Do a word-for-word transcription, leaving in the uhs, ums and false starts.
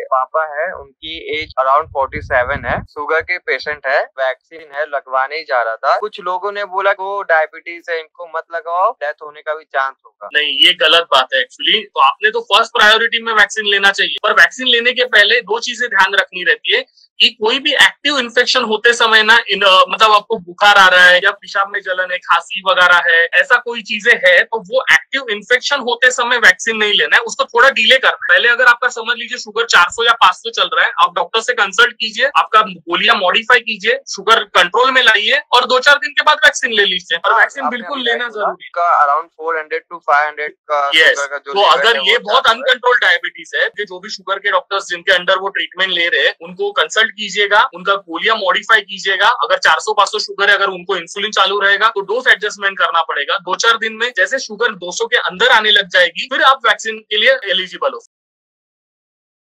पापा है, उनकी एज अराउंड फोर्टी सेवन है, शुगर के पेशेंट है, वैक्सीन है, लगवाने ही जा रहा था। कुछ लोगों ने बोला कि वो डायबिटीज है, इनको मत लगाओ, डेथ होने का भी चांस होगा। नहीं, ये गलत बात है एक्चुअली। तो आपने तो फर्स्ट प्रायोरिटी में वैक्सीन लेना चाहिए, पर वैक्सीन लेने के पहले दो चीजें ध्यान रखनी रहती है कि कोई भी एक्टिव इन्फेक्शन होते समय ना इन मतलब आपको बुखार आ रहा है या पेशाब में जलन है, खांसी वगैरह है, ऐसा कोई चीजें है, तो वो एक्टिव इन्फेक्शन होते समय वैक्सीन नहीं लेना है, उसको थोड़ा डिले करना है। पहले अगर आपका समझ लीजिए शुगर चार सौ या पाँच सौ चल रहा है, आप डॉक्टर से कंसल्ट कीजिए, आपका गोलियां मॉडिफाई कीजिए, शुगर कंट्रोल में लाइए और दो चार दिन के बाद वैक्सीन ले लीजिए। पर वैक्सीन बिल्कुल लेना जरूरी है। Around four hundred to five hundred का yes. का जो तो अगर ये बहुत अनकंट्रोल डायबिटीज है, जो भी शुगर के डॉक्टर्स जिनके अंडर वो ट्रीटमेंट ले रहे हैं, उनको कंसल्ट कीजिएगा, उनका गोलियां मॉडिफाई कीजिएगा। अगर चार सौ पाँच सौ शुगर है, अगर उनको इंसुलिन चालू रहेगा तो डोज एडजस्टमेंट करना पड़ेगा। दो चार दिन में जैसे शुगर दो सौ के अंदर आने लग जाएगी, फिर आप वैक्सीन के लिए एलिजिबल हो।